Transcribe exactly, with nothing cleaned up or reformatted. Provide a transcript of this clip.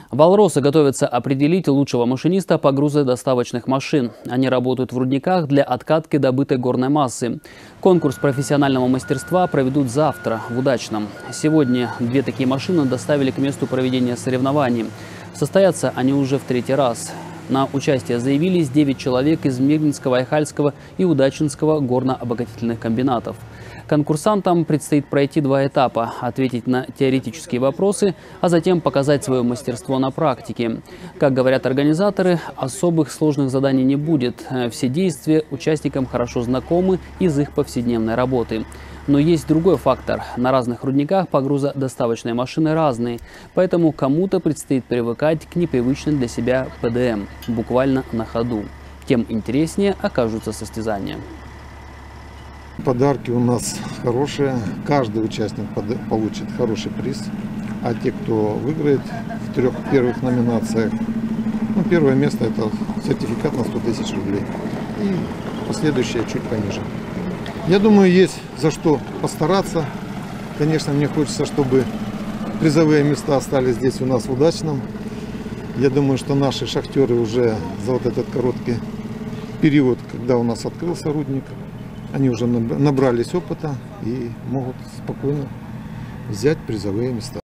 Валросы готовятся определить лучшего машиниста по грузодоставочных машин. Они работают в рудниках для откатки добытой горной массы. Конкурс профессионального мастерства проведут завтра в Удачном. Сегодня две такие машины доставили к месту проведения соревнований. Состоятся они уже в третий раз. На участие заявились девять человек из Мирнинского, Айхальского и Удачинского горно-обогатительных комбинатов. Конкурсантам предстоит пройти два этапа – ответить на теоретические вопросы, а затем показать свое мастерство на практике. Как говорят организаторы, особых сложных заданий не будет. Все действия участникам хорошо знакомы из их повседневной работы. Но есть другой фактор. На разных рудниках погрузодоставочные машины разные, поэтому кому-то предстоит привыкать к непривычной для себя Пэ Дэ Эм, буквально на ходу. Тем интереснее окажутся состязания. Подарки у нас хорошие. Каждый участник получит хороший приз. А те, кто выиграет в трех первых номинациях, ну, первое место — это сертификат на сто тысяч рублей. И последующее чуть пониже. Я думаю, есть за что постараться. Конечно, мне хочется, чтобы призовые места остались здесь у нас в Удачном. Я думаю, что наши шахтеры уже за вот этот короткий период, когда у нас открылся рудник, они уже набрались опыта и могут спокойно взять призовые места.